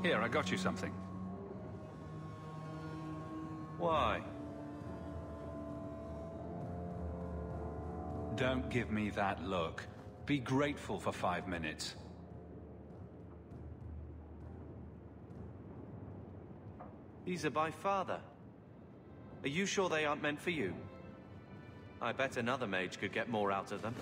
Here, I got you something. Why? Don't give me that look. Be grateful for 5 minutes. These are by father. Are you sure they aren't meant for you? I bet another mage could get more out of them.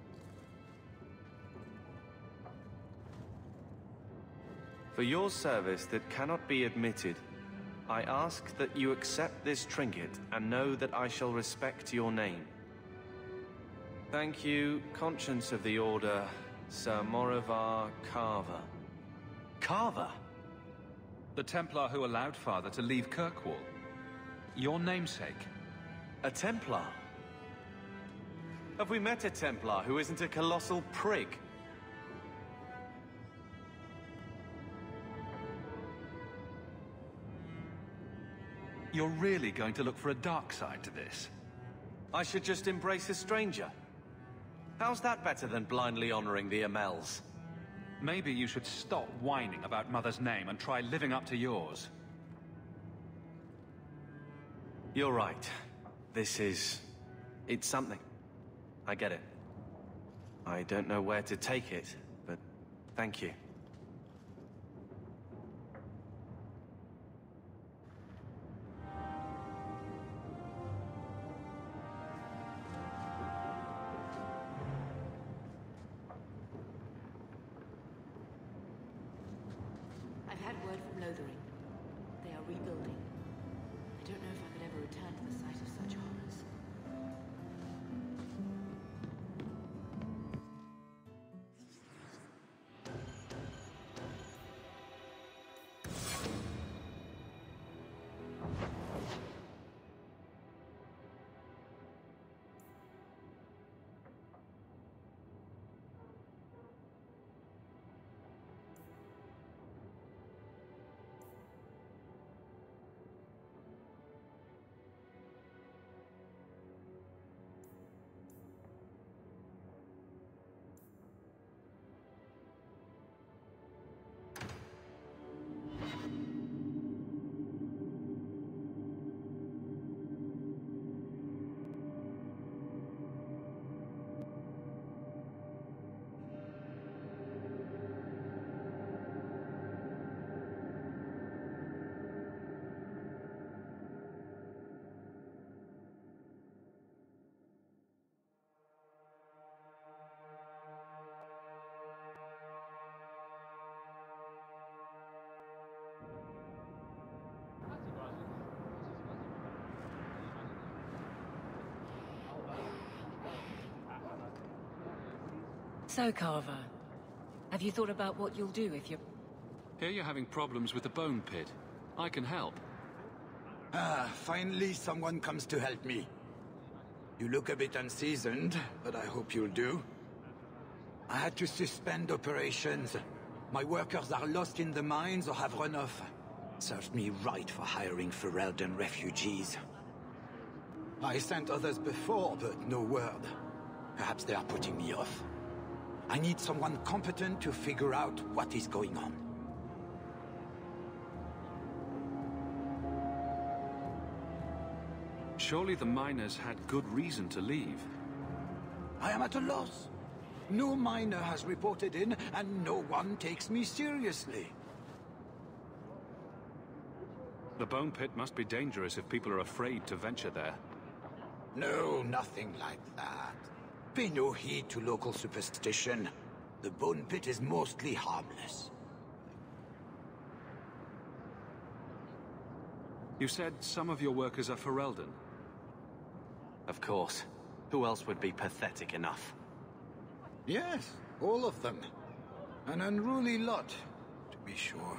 For your service that cannot be admitted, I ask that you accept this trinket and know that I shall respect your name. Thank you, Conscience of the Order, Sir Morivar Carver. Carver? The Templar who allowed Father to leave Kirkwall. Your namesake. A Templar? Have we met a Templar who isn't a colossal prig? You're really going to look for a dark side to this? I should just embrace a stranger. How's that better than blindly honoring the Amels? Maybe you should stop whining about Mother's name and try living up to yours. You're right. It's something. I get it. I don't know where to take it, but thank you. I've had word from Lothering. They are rebuilding. I don't know if I could ever return to the site of such horrors. So, Carver, have you thought about what you'll do if you're... Here you're having problems with the bone pit. I can help. Finally someone comes to help me. You look a bit unseasoned, but I hope you'll do. I had to suspend operations. My workers are lost in the mines or have run off. Served me right for hiring Ferelden refugees. I sent others before, but no word. Perhaps they are putting me off. I need someone competent to figure out what is going on. Surely the miners had good reason to leave. I am at a loss. No miner has reported in, and no one takes me seriously. The bone pit must be dangerous if people are afraid to venture there. No, nothing like that. Pay no heed to local superstition. The bone pit is mostly harmless. You said some of your workers are Ferelden. Of course. Who else would be pathetic enough? Yes, all of them. An unruly lot, to be sure.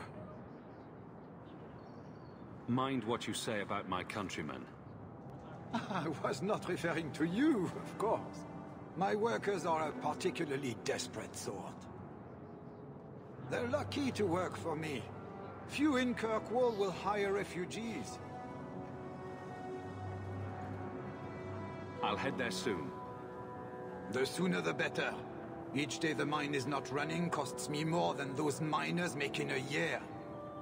Mind what you say about my countrymen. I was not referring to you, of course. My workers are a particularly desperate sort. They're lucky to work for me. Few in Kirkwall will hire refugees. I'll head there soon. The sooner the better. Each day the mine is not running costs me more than those miners make in a year.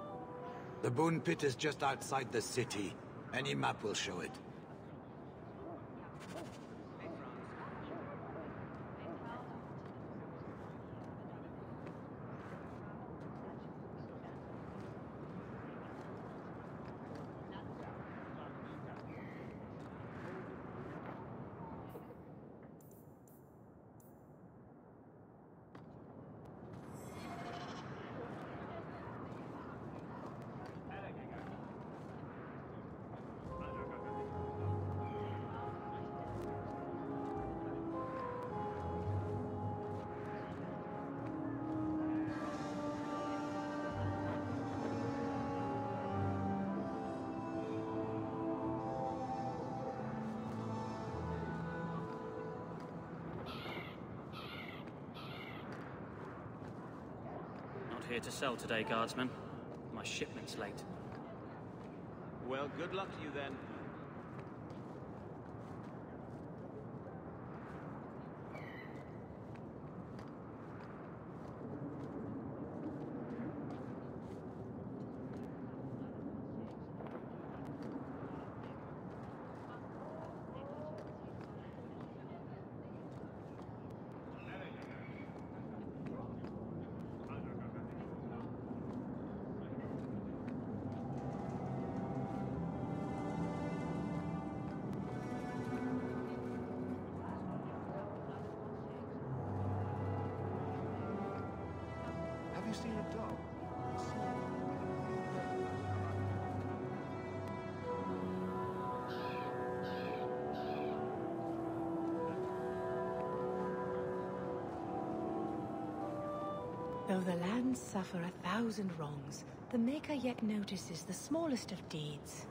The Bone Pit is just outside the city. Any map will show it. Here to sell today, guardsman. My shipment's late. Well, good luck to you then. Have you seen a dog? Though the lands suffer 1,000 wrongs, the Maker yet notices the smallest of deeds.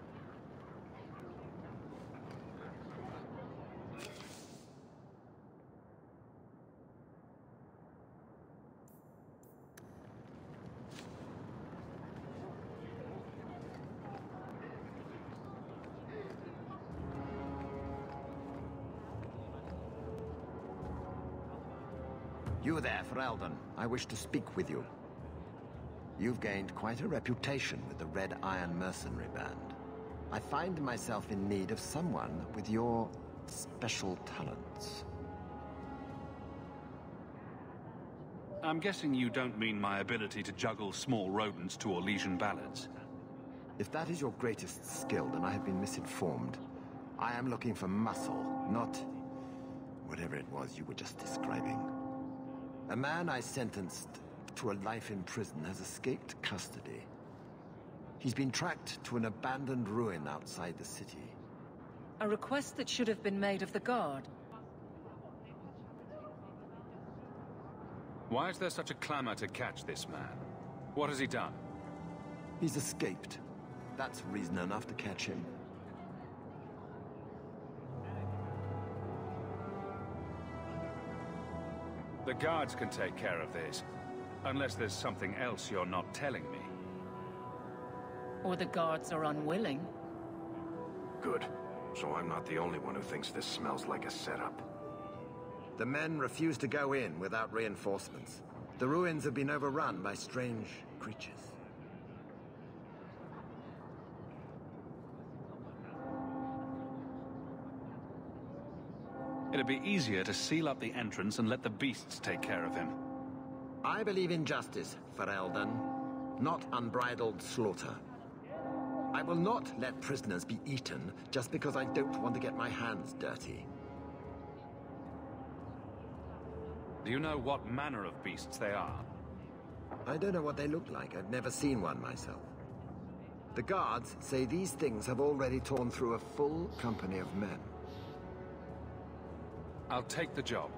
You there, Ferelden. I wish to speak with you. You've gained quite a reputation with the Red Iron Mercenary Band. I find myself in need of someone with your special talents. I'm guessing you don't mean my ability to juggle small rodents to Orlesian ballads. If that is your greatest skill, then I have been misinformed. I am looking for muscle, not whatever it was you were just describing. A man I sentenced to a life in prison has escaped custody. He's been tracked to an abandoned ruin outside the city. A request that should have been made of the guard. Why is there such a clamor to catch this man? What has he done? He's escaped. That's reason enough to catch him. The guards can take care of this. Unless there's something else you're not telling me. Or the guards are unwilling. Good. So I'm not the only one who thinks this smells like a setup. The men refuse to go in without reinforcements. The ruins have been overrun by strange creatures. It'd be easier to seal up the entrance and let the beasts take care of him. I believe in justice, Ferelden, not unbridled slaughter. I will not let prisoners be eaten just because I don't want to get my hands dirty. Do you know what manner of beasts they are? I don't know what they look like. I've never seen one myself. The guards say these things have already torn through a full company of men. I'll take the job.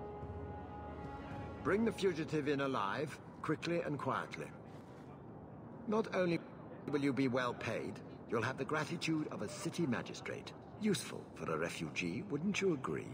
Bring the fugitive in alive, quickly and quietly. Not only will you be well paid, you'll have the gratitude of a city magistrate. Useful for a refugee, wouldn't you agree?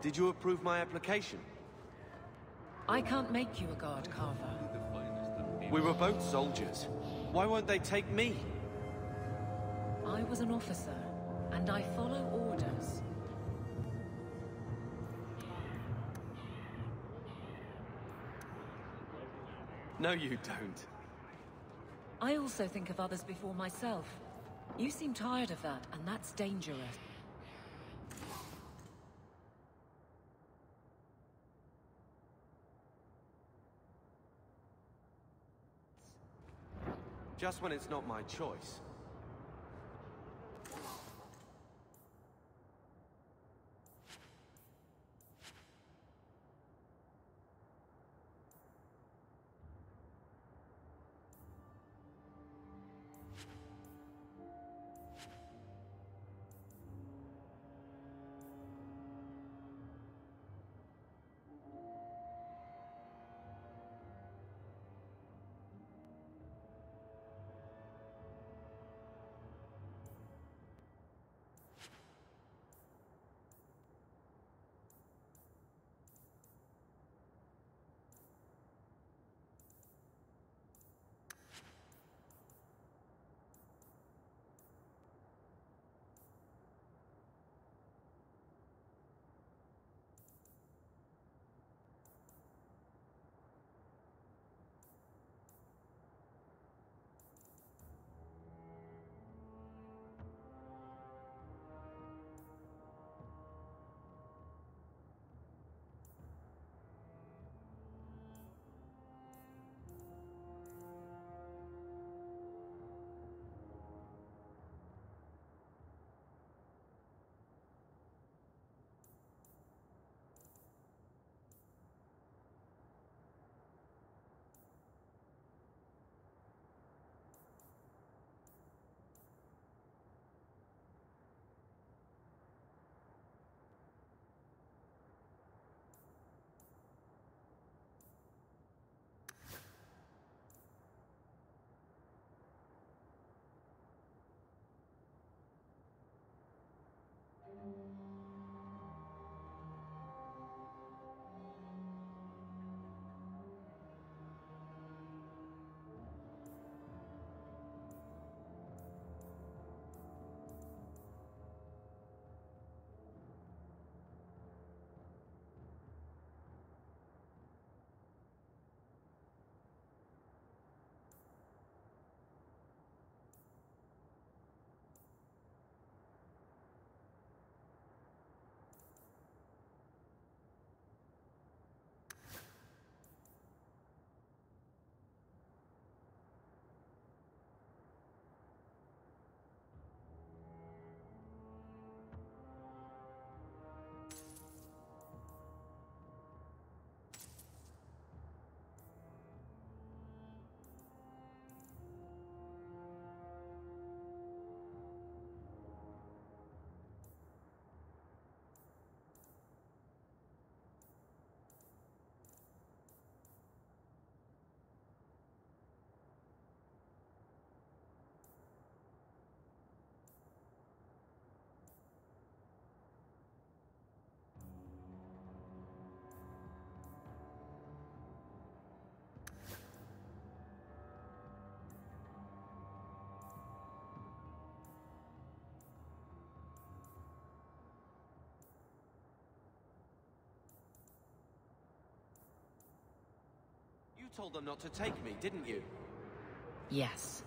Did you approve my application? I can't make you a guard, Carver. We were both soldiers. Why won't they take me? I was an officer, and I follow orders. No, you don't. I also think of others before myself. You seem tired of that, and that's dangerous. Just when it's not my choice. You told them not to take me, didn't you? Yes.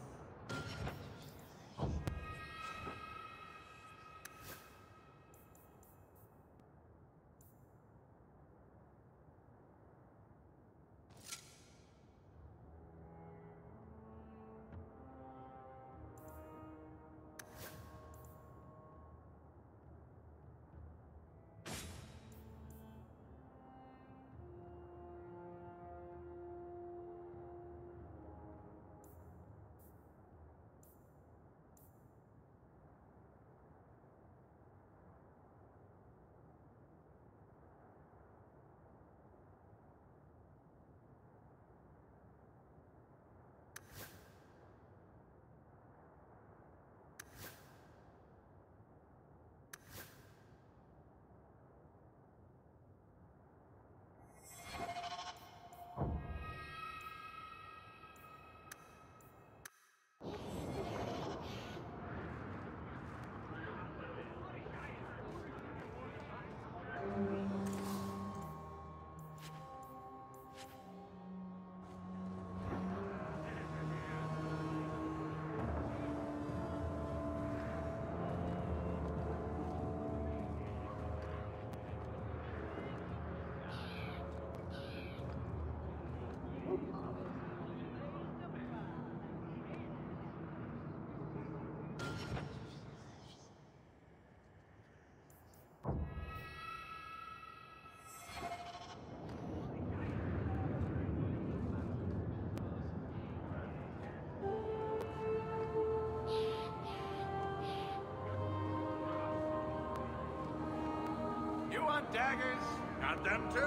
want daggers? Got them too.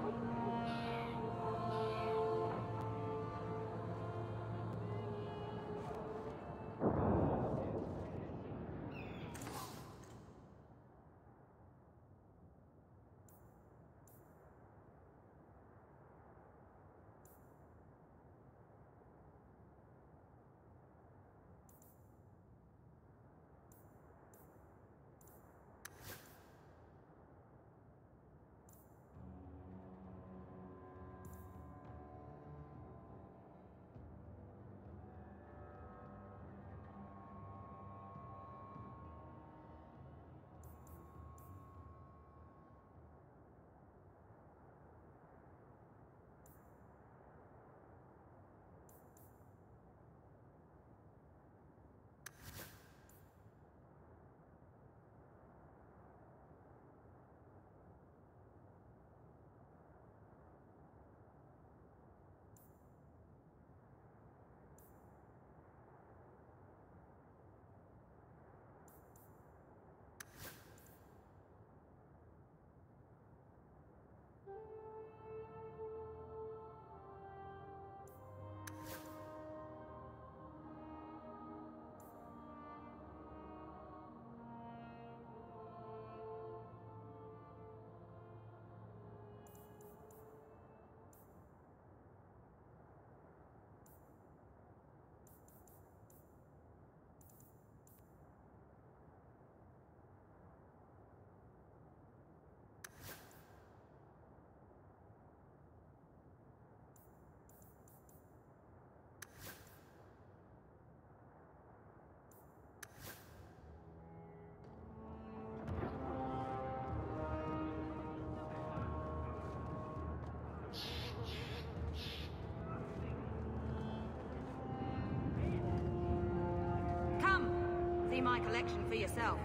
See my collection for yourself.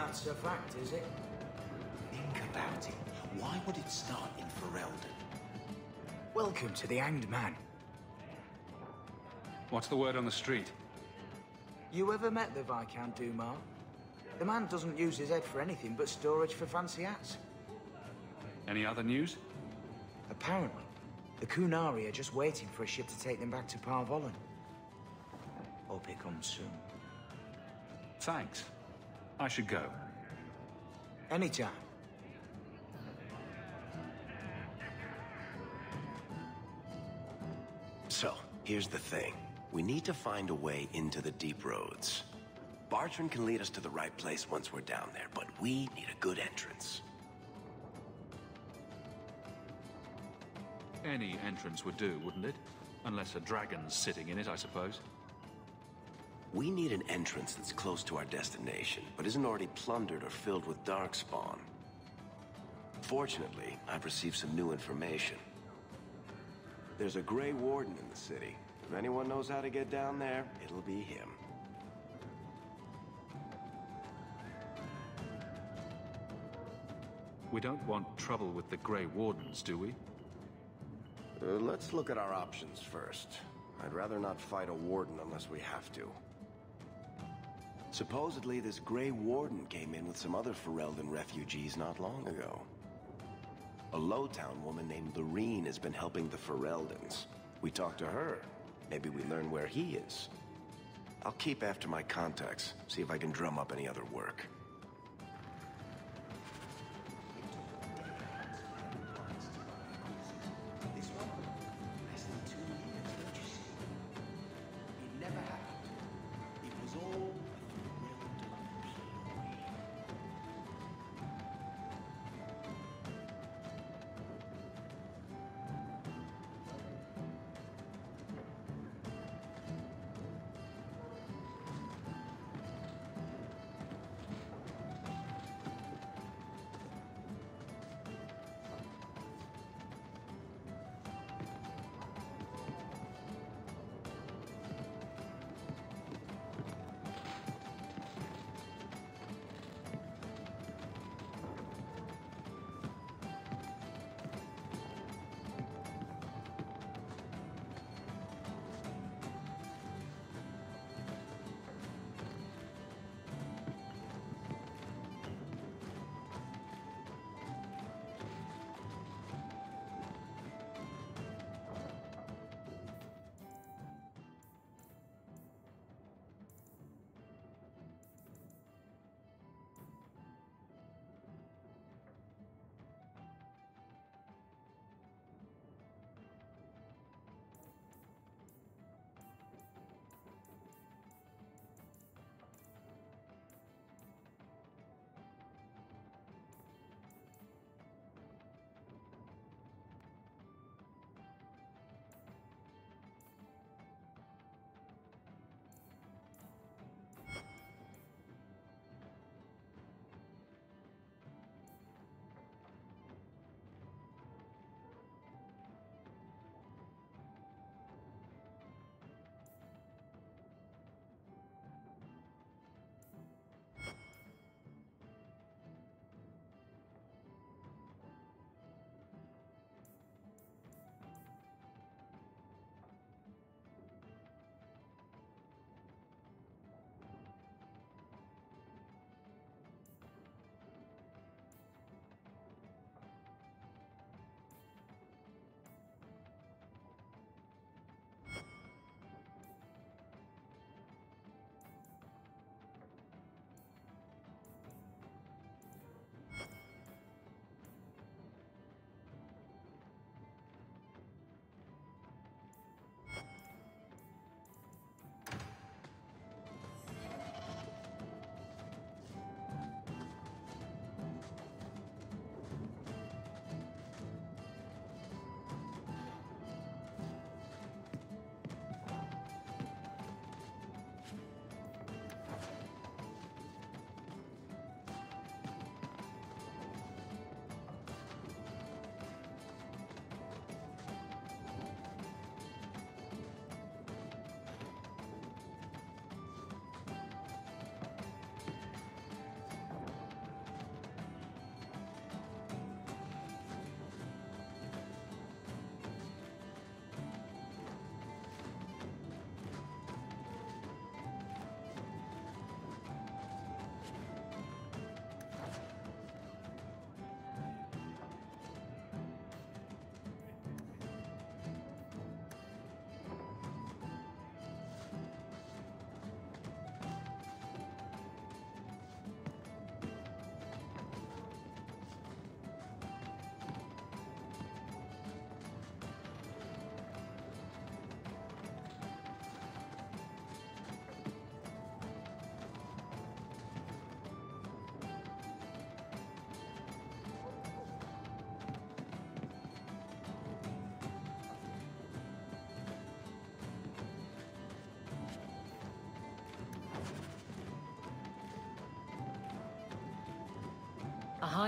That's a fact, is it? Think about it. Why would it start in Ferelden? Welcome to the Hanged Man. What's the word on the street? You ever met the Viscount Dumas? The man doesn't use his head for anything but storage for fancy hats. Any other news? Apparently, the Kunari are just waiting for a ship to take them back to Parvolan. Hope it comes soon. Thanks. I should go. Anytime. So, here's the thing. We need to find a way into the Deep Roads. Bartrand can lead us to the right place once we're down there, but we need a good entrance. Any entrance would do, wouldn't it? Unless a dragon's sitting in it, I suppose. We need an entrance that's close to our destination, but isn't already plundered or filled with darkspawn. Fortunately, I've received some new information. There's a Grey Warden in the city. If anyone knows how to get down there, it'll be him. We don't want trouble with the Grey Wardens, do we? Let's look at our options first. I'd rather not fight a Warden unless we have to. Supposedly, this Grey Warden came in with some other Ferelden refugees not long ago. A Lowtown woman named Loreen has been helping the Fereldans. We talked to her. Maybe we learn where he is. I'll keep after my contacts, see if I can drum up any other work.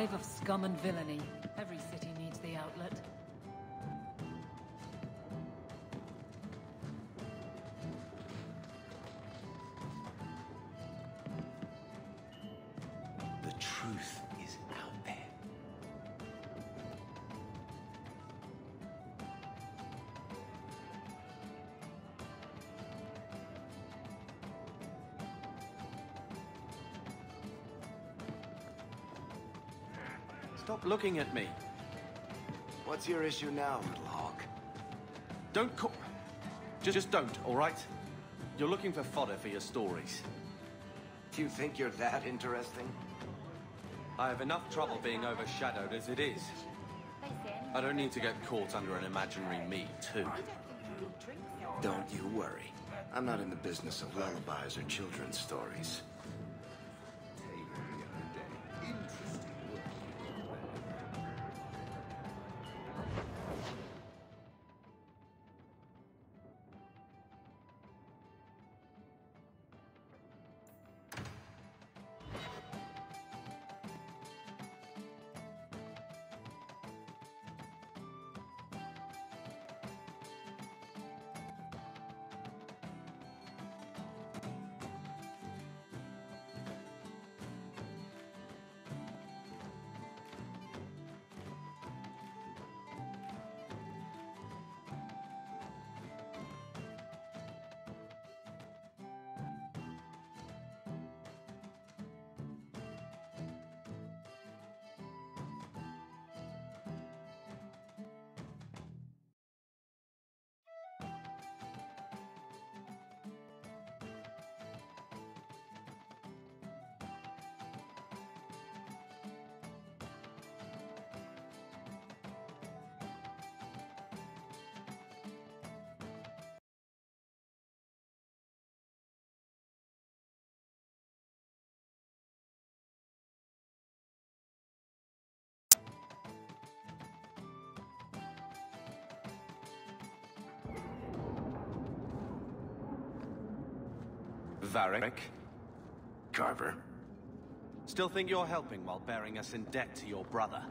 hive of scum and villainy. Every city needs the outlet. The truth is out there. Stop looking at me. What's your issue now, little hawk? Don't call... Just don't, all right? You're looking for fodder for your stories. Do you think you're that interesting? I have enough trouble being overshadowed as it is. I don't need to get caught under an imaginary me, too. Don't you worry. I'm not in the business of lullabies or children's stories. Varric? Carver? Still think you're helping while bearing us in debt to your brother?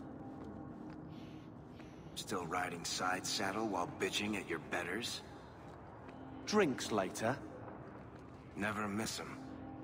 Still riding side saddle while bitching at your betters? Drinks later? Never miss 'em.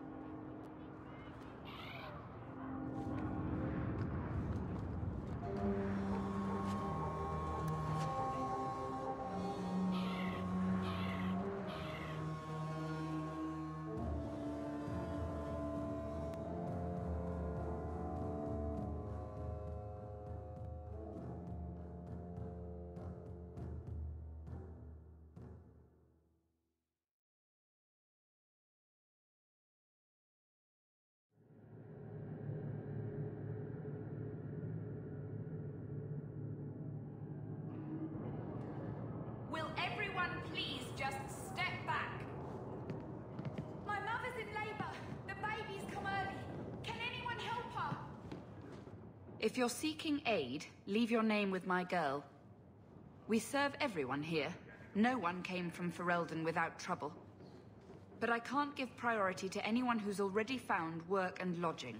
Will everyone please just step back? My mother's in labor. The baby's come early. Can anyone help her? If you're seeking aid, leave your name with my girl. We serve everyone here. No one came from Ferelden without trouble. But I can't give priority to anyone who's already found work and lodging.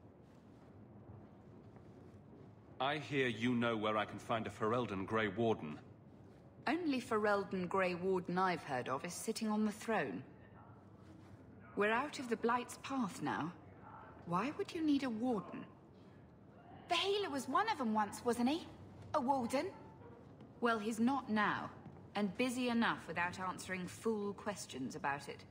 I hear you know where I can find a Ferelden Grey Warden. Only Ferelden Grey Warden I've heard of is sitting on the throne. We're out of the Blight's path now. Why would you need a warden? The healer was one of them once, wasn't he? A warden? Well, he's not now, and busy enough without answering fool questions about it.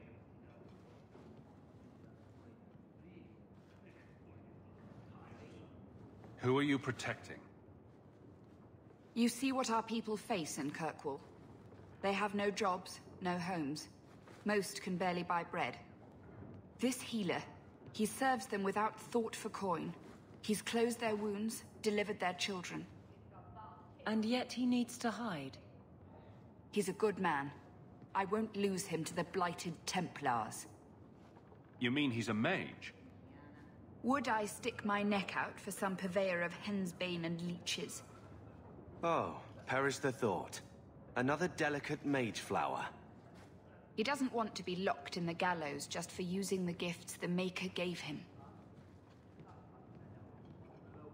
Who are you protecting? You see what our people face in Kirkwall. They have no jobs, no homes. Most can barely buy bread. This healer, he serves them without thought for coin. He's closed their wounds, delivered their children. And yet he needs to hide. He's a good man. I won't lose him to the blighted Templars. You mean he's a mage? Would I stick my neck out for some purveyor of hensbane and leeches? Oh, perish the thought. Another delicate mage flower. He doesn't want to be locked in the gallows just for using the gifts the Maker gave him.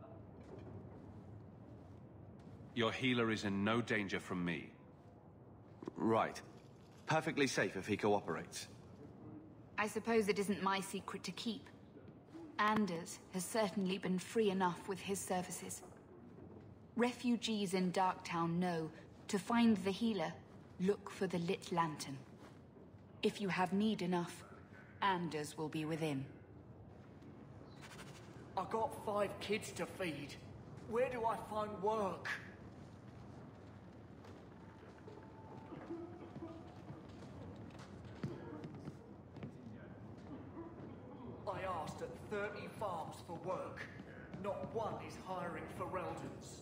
Your healer is in no danger from me. Right. Perfectly safe if he cooperates. I suppose it isn't my secret to keep. Anders has certainly been free enough with his services. Refugees in Darktown know to find the healer, look for the lit lantern. If you have need enough, Anders will be within. I got 5 kids to feed. Where do I find work? I asked at 30 farms for work. Not one is hiring Fereldans.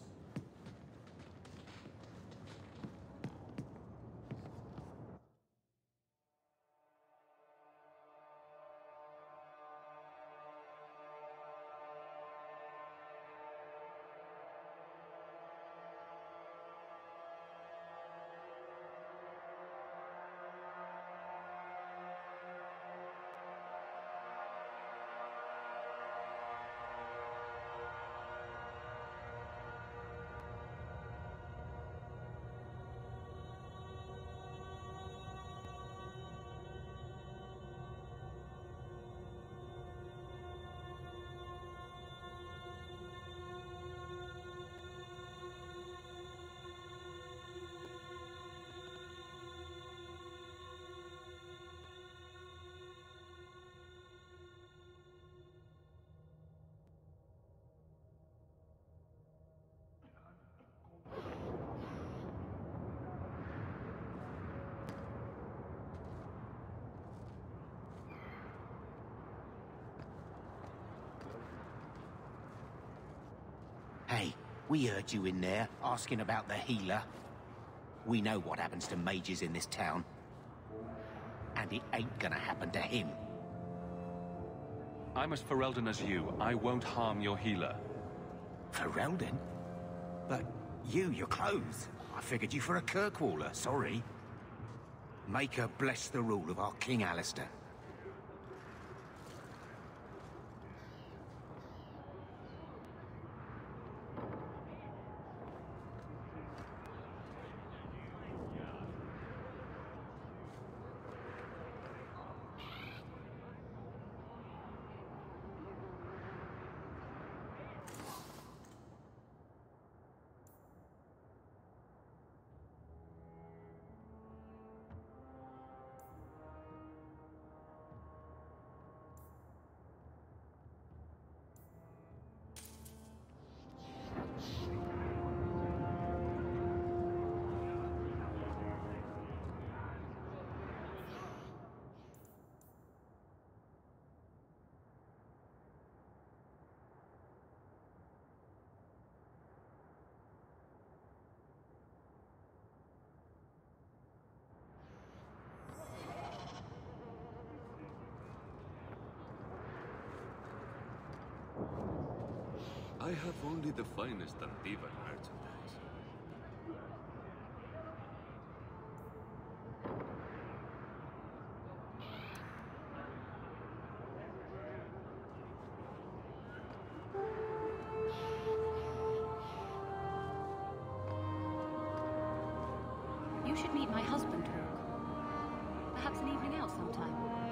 Hey, we heard you in there, asking about the healer. We know what happens to mages in this town. And it ain't gonna happen to him. I'm as Ferelden as you. I won't harm your healer. Ferelden? But your clothes. I figured you for a Kirkwaller, sorry. Maker bless the rule of our King Alistair. I have only the finest Antivan merchandise. You should meet my husband, Hawk. Perhaps an evening out sometime.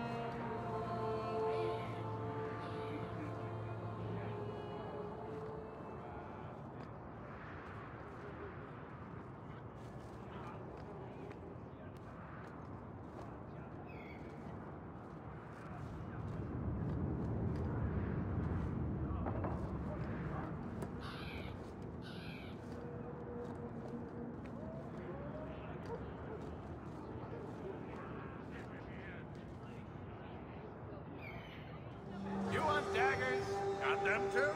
You want daggers? Got them too?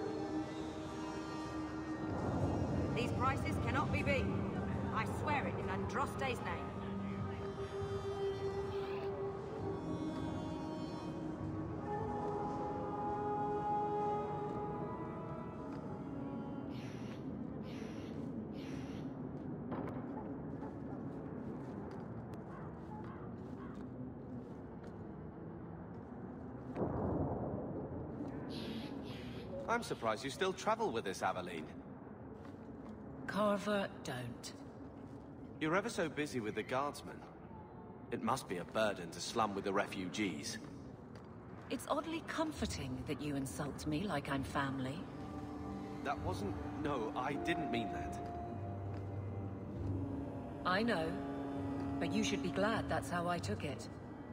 These prices cannot be beat. I swear it in Andraste's name. I'm surprised you still travel with this, Aveline. Carver, don't. You're ever so busy with the guardsmen. It must be a burden to slum with the refugees. It's oddly comforting that you insult me like I'm family. That wasn't... No, I didn't mean that. I know, but you should be glad that's how I took it.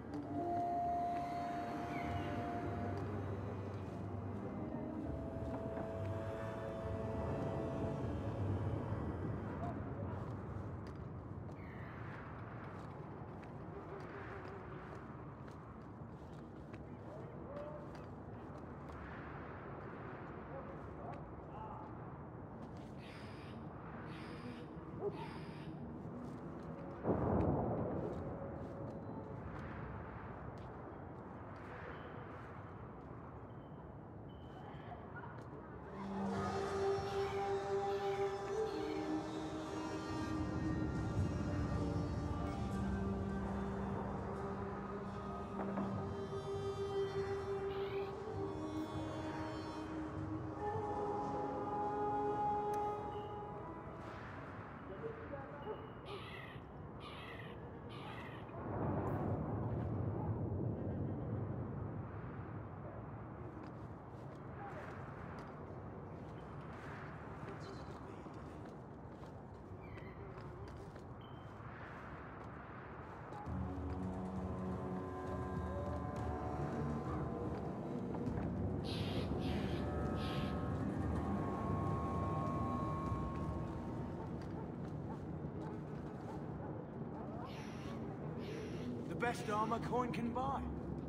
Best armor coin can buy.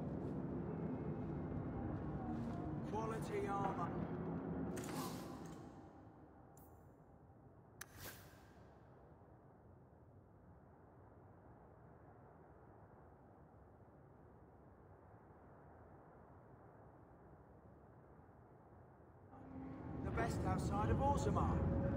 Quality armor. The best outside of Orzammar.